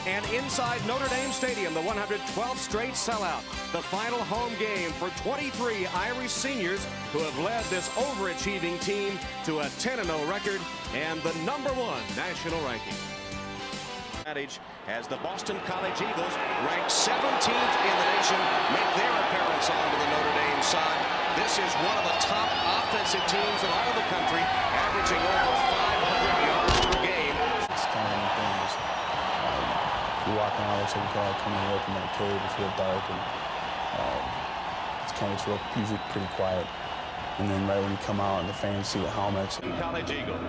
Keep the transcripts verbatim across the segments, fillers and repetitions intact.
And inside Notre Dame Stadium, the one hundred twelfth straight sellout, the final home game for twenty-three Irish seniors who have led this overachieving team to a ten and oh record and the number one national ranking. As the Boston College Eagles, ranked seventeenth in the nation, make their appearance onto the Notre Dame side. This is one of the top offensive teams in all of the country, averaging over five hundred yards per game. It's kind of anything. Just, um, you're walking out, looks like you kind of come in the open in a cave, it's real dark, and uh, it's kind of it's real, usually pretty quiet. And then right when you come out and the fans see the helmets. College Eagles.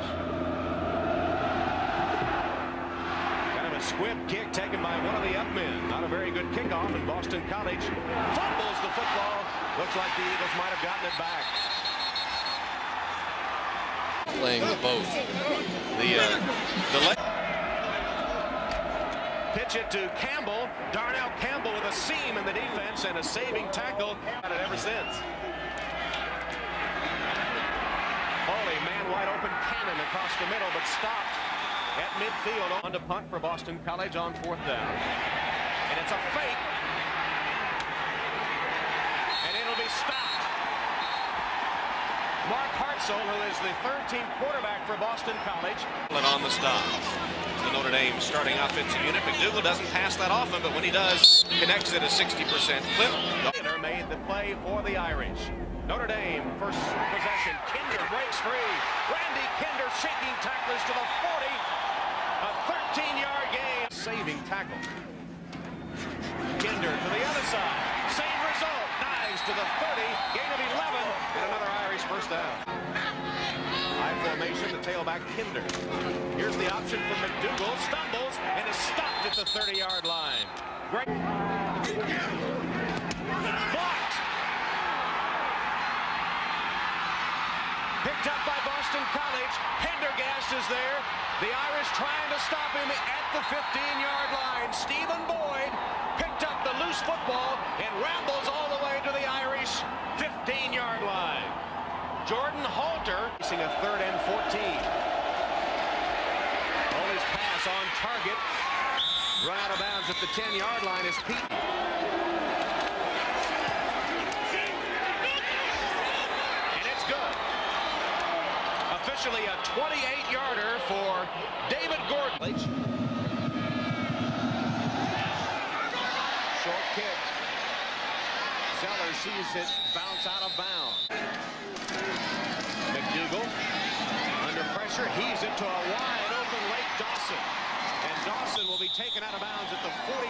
Squib kick taken by one of the up men. Not a very good kickoff, and Boston College fumbles the football. Looks like the Eagles might have gotten it back. Playing with both. The uh, the leg. Pitch it to Campbell. Darnell Campbell with a seam in the defense and a saving tackle. Had it ever since. Foley, man wide open cannon across the middle, but stopped at midfield. On to punt for Boston College on fourth down. And it's a fake. And it'll be stopped. Mark Hartzell, who is the third-team quarterback for Boston College. On the stop. The Notre Dame starting offensive unit. McDougal doesn't pass that often, but when he does, connects at a sixty percent clip. Kinder made the play for the Irish. Notre Dame, first possession. Kinder breaks free. Randy Kinder shaking tacklers to the forty. A thirteen yard gain. Saving tackle. Kinder to the other side. Same result. Dives to the thirty. Gain of eleven. And another Irish first down. High formation to tailback Kinder. Here's the option for McDougal. Stumbles and is stopped at the thirty yard line. Great. Blocked. Picked up by Boston College. Pendergast is there. The Irish trying to stop him at the fifteen yard line. Stephen Boyd picked up the loose football and rambles all the way to the Irish fifteen yard line. Jordan Halter facing a third and fourteen. Foley's pass on target. Run out of bounds at the ten yard line is Pete. Officially a twenty-eight yarder for David Gordon. Short kick. Zeller sees it bounce out of bounds. McDougal under pressure, heaves it to a wide open Lake Dawson. And Dawson will be taken out of bounds at the forty.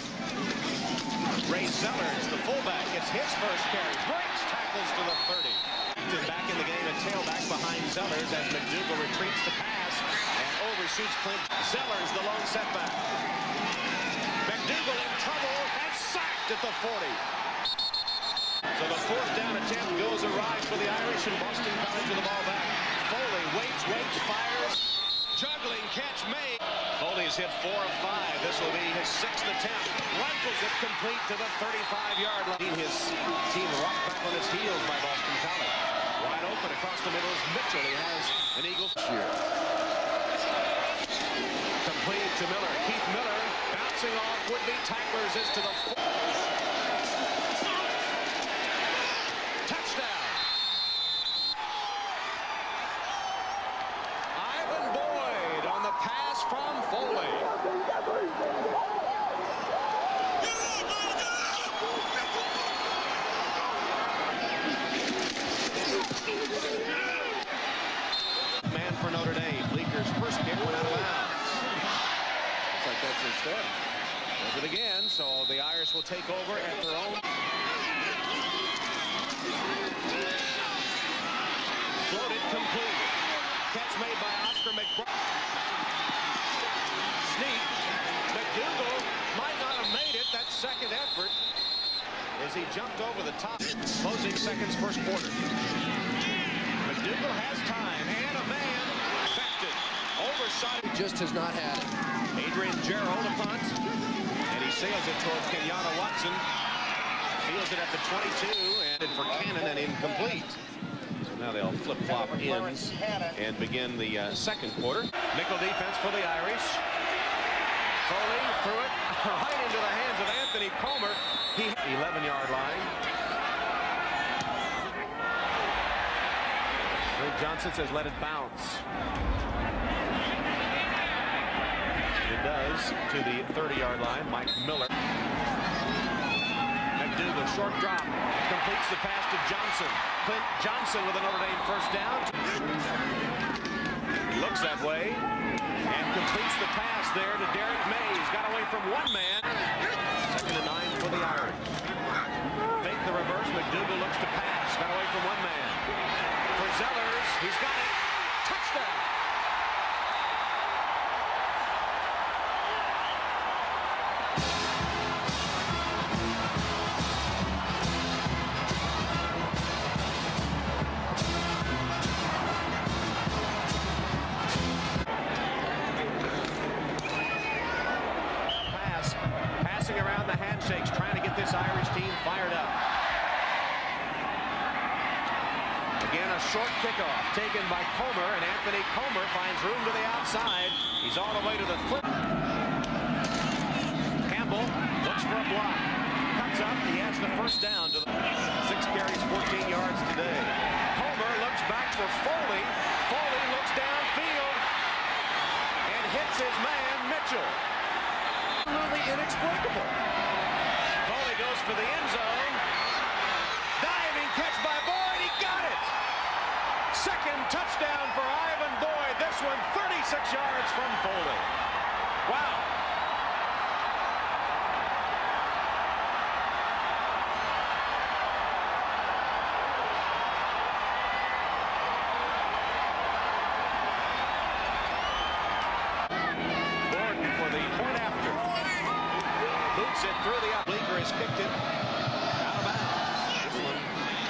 Ray Zellers, the fullback, gets his first carry. Breaks tackles to the thirty. Back in the game at tailback behind Zellers as McDougal retreats to pass and overshoots Clint. Zellers the lone setback. McDougal in trouble and sacked at the forty. So the fourth down attempt goes awry for the Irish, and Boston College with the ball back. Foley waits, waits, fires. Juggling catch made. Foley's hit four of five. This will be his sixth attempt. Rifles it complete to the thirty-five yard line. His team rocked back on its heels by Boston College. Wide open across the middle is Mitchell. He has an Eagle here. Complete to Miller. Keith Miller bouncing off would-be tacklers is to the touchdown. Ivan Boyd on the pass from Foley. Man for Notre Dame. Bleeker's first kick went out of bounds. Looks like that's instead. Does it again, so the Irish will take over at their own. Floated complete. Catch made by Oscar McBride. Sneak. McDougal might not have made it that second effort as he jumped over the top. Closing seconds first quarter. McDougal has time and a man affected. Oversight. He just has not had it. Adrian Gerald a punt. And he sails it towards Kenyatta Watson. Fields it at the twenty-two and for Cannon and incomplete. So now they'll flip-flop ends and begin the uh, second quarter. Nickel defense for the Irish. Foley threw it right into the hands of Anthony Comer. He eleven-yard line. Greg Johnson says let it bounce. It does to the thirty-yard line. Mike Miller. McDougal, short drop. Completes the pass to Johnson. Clint Johnson with a Notre Dame first down. He looks that way and completes the pass there to Derek Mays. Got away from one man. Second and nine for the Irish. Fake the reverse. McDougal looks to pass. Got away from one man. For Zellers, he's got it. Touchdown. Pass, passing around the handshakes, trying to get this Irish team fired up. Again, a short kickoff taken by Comer, and Anthony Comer finds room to the outside. He's all the way to the foot. Campbell looks for a block. Cuts up. He has the first down to the six carries, fourteen yards today. Comer looks back for Foley. Foley looks downfield and hits his man, Mitchell. Absolutely inexplicable. Foley goes for the end zone. Diving catch by Boyd. He got it. Second touchdown for Ivan Boyd. This one thirty-six yards from Foley. Wow. Gordon for the point after. Boots it through the up. Bleeker has kicked it out of bounds. This one.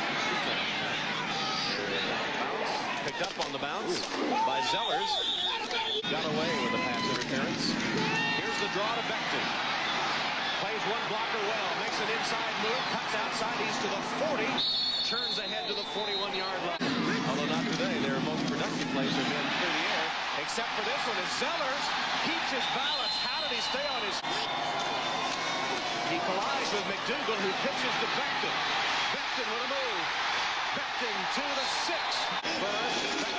Picked up on the bounce by Zellers. Got away with the pass interference. Here's the draw to Becton. Plays one blocker well. Makes an inside move. Cuts outside. He's to the forty. Turns ahead to the forty-one-yard line. Although not today. Their most productive plays have been through the air. Except for this one as Zellers keeps his balance. How did he stay on his... He collides with McDougal, who pitches to Becton. Becton with a move. Becton to the six. Burns.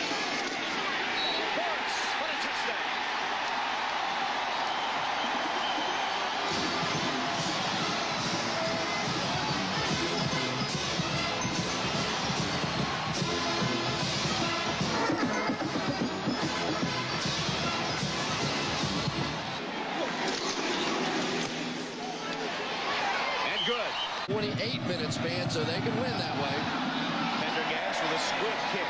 Burns. What a touchdown. And good. twenty-eight minute span, so they can win that way. Pendergast with a squib kick.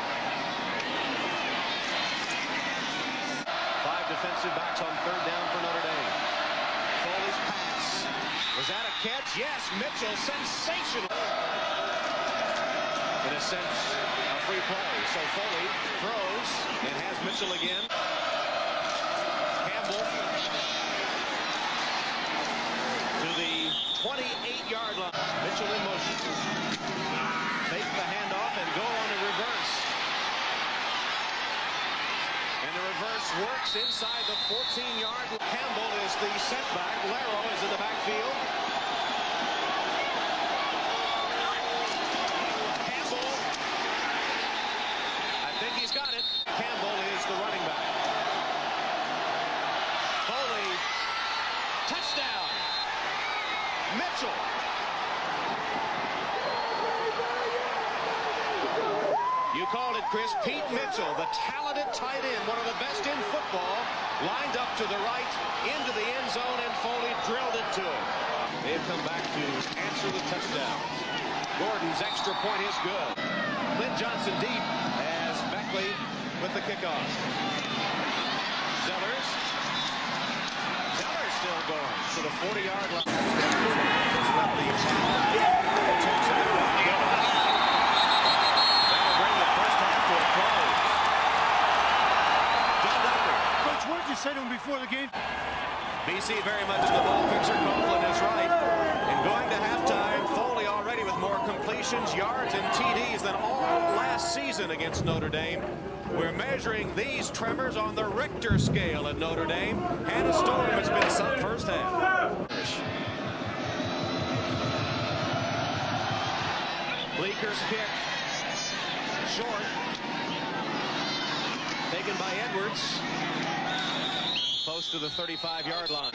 Five defensive backs on third down for Notre Dame. Foley's pass. Was that a catch? Yes, Mitchell, sensational. In a sense, a free play. So Foley throws and has Mitchell again. Campbell to the twenty-eight-yard line. Mitchell in motion. Fake the handoff and go on a reverse. And the reverse works inside the fourteen-yard line. Campbell is the setback. Laro is in the backfield. Campbell. I think he's got it. Campbell is the running back. Foley. Touchdown. Mitchell. You called it, Chris. Pete Mitchell, the talented tight end, one of the best in football, lined up to the right, into the end zone, and Foley drilled it to him. They've come back to answer the touchdown. Gordon's extra point is good. Clint Johnson deep as Beckley with the kickoff. Zellers. Zellers still going to the forty-yard line. What did you say to him before the game? B C very much in the ball picture. Coughlin is right. And going to halftime, Foley already with more completions, yards, and T Ds than all last season against Notre Dame. We're measuring these tremors on the Richter scale at Notre Dame. Hannah Storm has been some first half. Bleeker's kick. Short. Taken by Edwards. Close to the thirty-five yard line.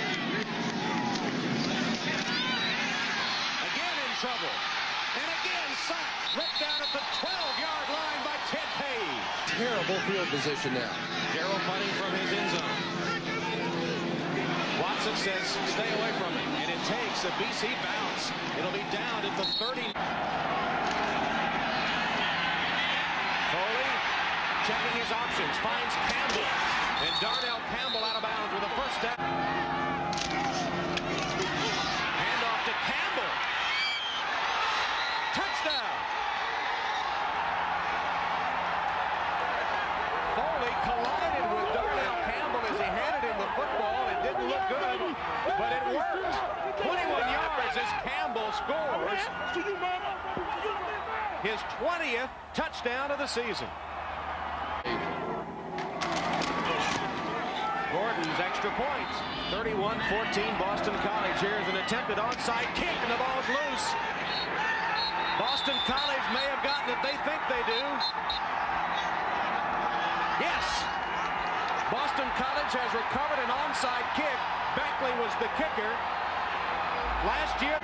Again in trouble. And again sacked. Ripped down at the twelve yard line by Ted Page. Terrible field position now. Darrell punting from his end zone. Watson says stay away from it. And it takes a B C bounce. It'll be down at the thirty. Foley checking his options. Finds Campbell. And Darnell Campbell out of bounds with a first down. Handoff to Campbell. Touchdown. Foley collided with Darnell Campbell as he handed him the football. It didn't look good, but it worked. twenty-one yards as Campbell scores his twentieth touchdown of the season. Gordon's extra points. thirty-one fourteen Boston College. Here's an attempted onside kick, and the ball's loose. Boston College may have gotten it. They think they do. Yes. Boston College has recovered an onside kick. Beckley was the kicker last year.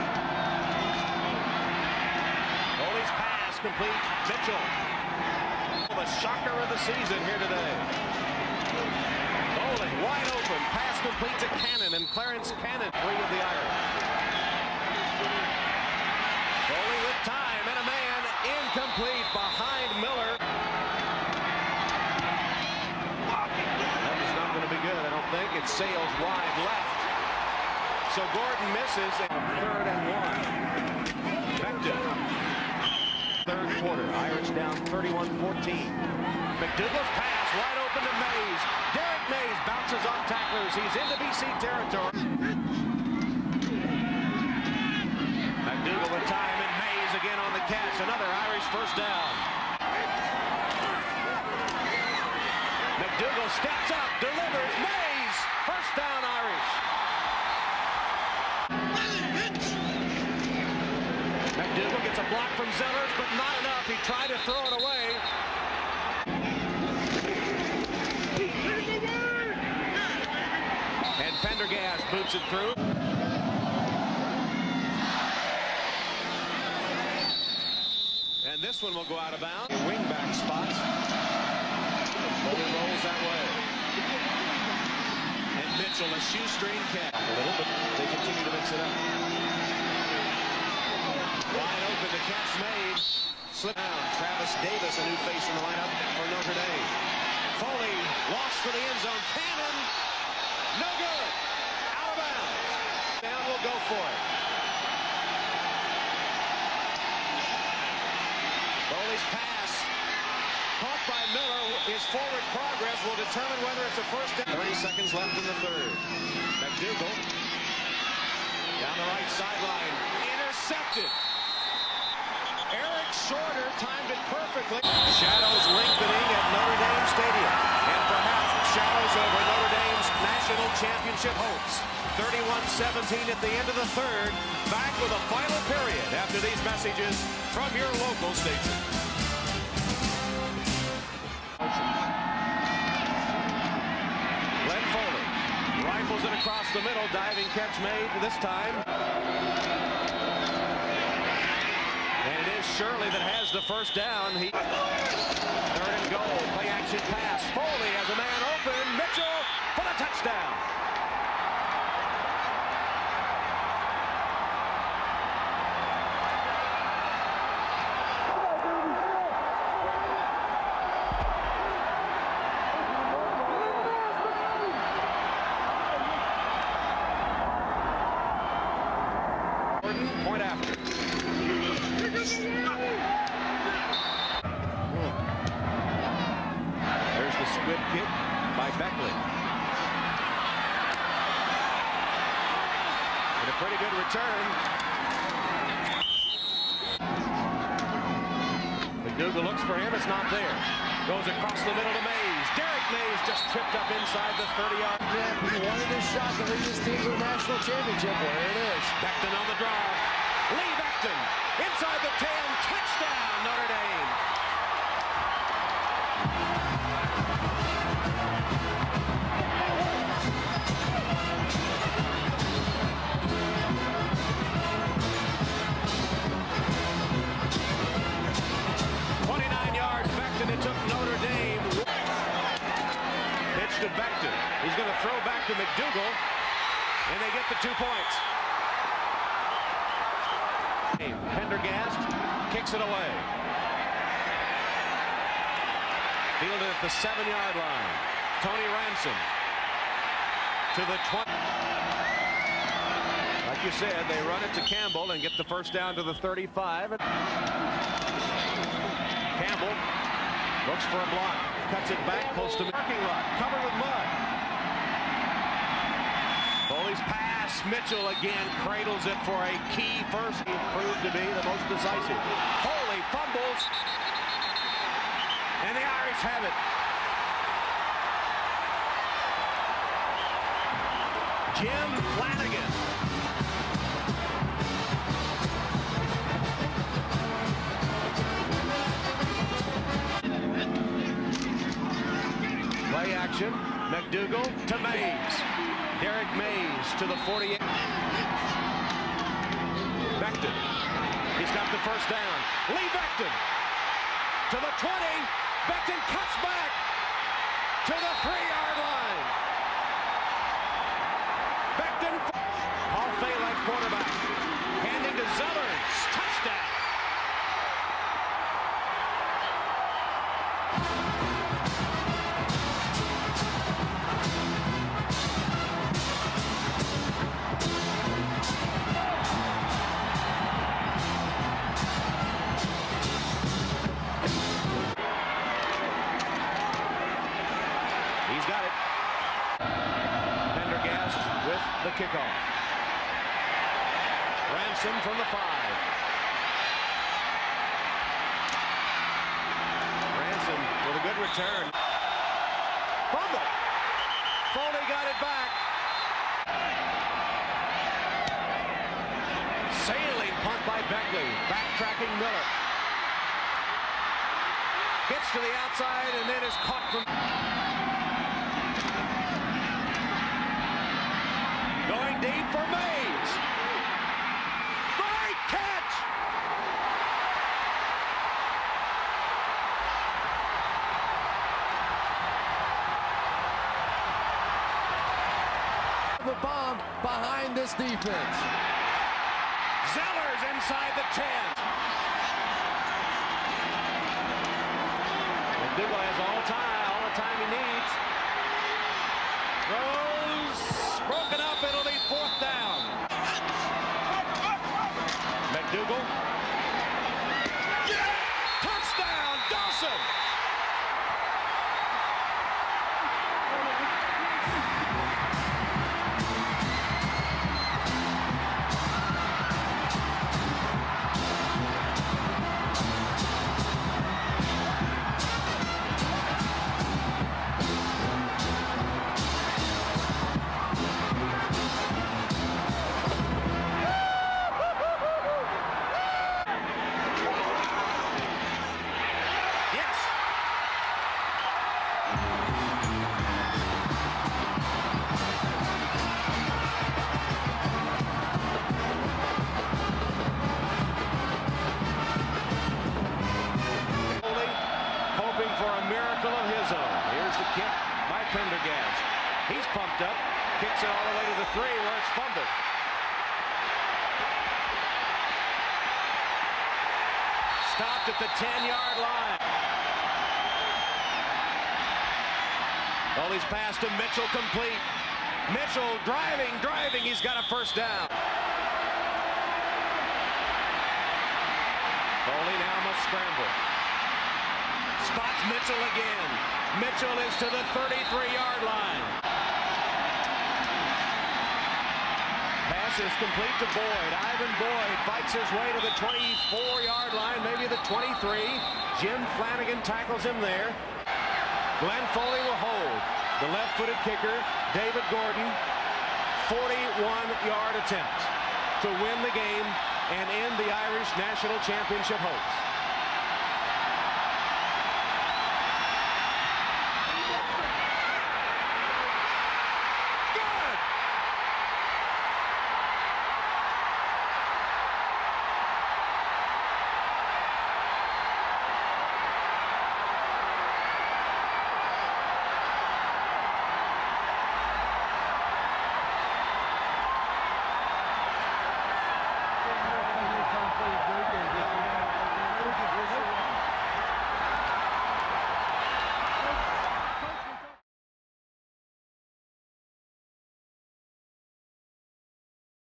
Foley's pass complete. Mitchell. The shocker of the season here today. Foley wide open. Pass complete to Cannon, and Clarence Cannon, three of the Irish. Foley with time and a man incomplete behind Miller. That is not going to be good, I don't think. It sails wide left. So Gordon misses, and third and one. Becton. Third quarter. Irish down thirty-one fourteen. McDougall's pass wide open to Mays. Derek Mays bounces off tacklers. He's into B C territory. McDougall with time, and Mays again on the catch. Another Irish first down. McDougall steps up, delivers. Mays, first down Irish. McDougall gets a block from Zellers, but not enough. He tried to throw it away. And Pendergast boots it through. And this one will go out of bounds. Wingback spot. Foley rolls that way. And Mitchell, a shoestring catch. A little, but they continue to mix it up. Wide open, the catch made. Slip down. Travis Davis, a new face in the lineup for Notre Dame. Foley lost for the end zone. Cannon, no good. Out of bounds. Down will go for it. Foley's pass caught by Miller. His forward progress will determine whether it's a first down. thirty seconds left in the third. McDougall down the right sideline. Intercepted. Eric Shorter timed it perfectly. Shadows lengthening at Notre Dame Stadium. And perhaps shadows over Notre Dame's national championship hopes. thirty-one seventeen at the end of the third. Back with a final period after these messages from your local station. Glenn Foley rifles it across the middle. Diving catch made this time. And it is Shirley that has the first down. He third and goal. Play action pass. Foley has a man open. Mitchell for the touchdown. Point after. There's the squib kick by Beckley. And a pretty good return. McDougal looks for him. It's not there. Goes across the middle to Mays. Derek Mays just tripped up inside the thirty-yard. He wanted his shot to lead his team to a national championship. There it is. Becton on the draw. Lee Becton inside the ten. Touchdown, Notre Dame. twenty-nine yards. Becton. It took Notre Dame. Pitch to Becton. He's going to throw back to McDougal, and they get the two points. Pendergast kicks it away. Fielded at the seven-yard line. Tony Ransom to the twenty. Like you said, they run it to Campbell and get the first down to the thirty-five. Campbell looks for a block. Cuts it back close to the parking lot. Covered with mud. Foley's pass. Mitchell again cradles it for a key first. He proved to be the most decisive. Foley fumbles. And the Irish have it. Jim Flanagan. Play action. McDougal to Mays. Derek Mays to the forty-eight. Becton. He's got the first down. Lee Becton to the twenty. Becton cuts back to the three-yard line. Becton. Paul Fay quarterback. Handing to Zellers. Touchdown. He's got it. Pendergast with the kickoff. Ransom from the five. Ransom with a good return. Fumble. Foley got it back. Sailing punt by Beckley. Backtracking Miller. Gets to the outside and then is caught from... Going deep for Mays. Great catch. The bomb behind this defense. Zellers inside the ten. McDougal has all time, all the time he needs. Throws broken up. It'll be fourth down. McDougal. Touchdown, Dawson. Pendergast. He's pumped up, kicks it all the way to the three where it's fumbled. Stopped at the ten-yard line. Foley's pass to Mitchell complete. Mitchell driving, driving. He's got a first down. Foley now must scramble. Spots Mitchell again. Mitchell is to the thirty-three-yard line. Pass is complete to Boyd. Ivan Boyd fights his way to the twenty-four yard line, maybe the twenty-three. Jim Flanagan tackles him there. Glenn Foley will hold. The left-footed kicker, David Gordon, forty-one yard attempt to win the game and end the Irish national championship hopes.